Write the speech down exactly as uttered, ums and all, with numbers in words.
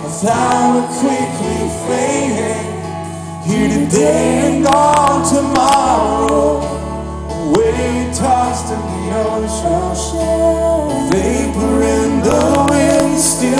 Time will quickly fade, here today and gone tomorrow. Away tossed in the ocean, vapor in the wind still.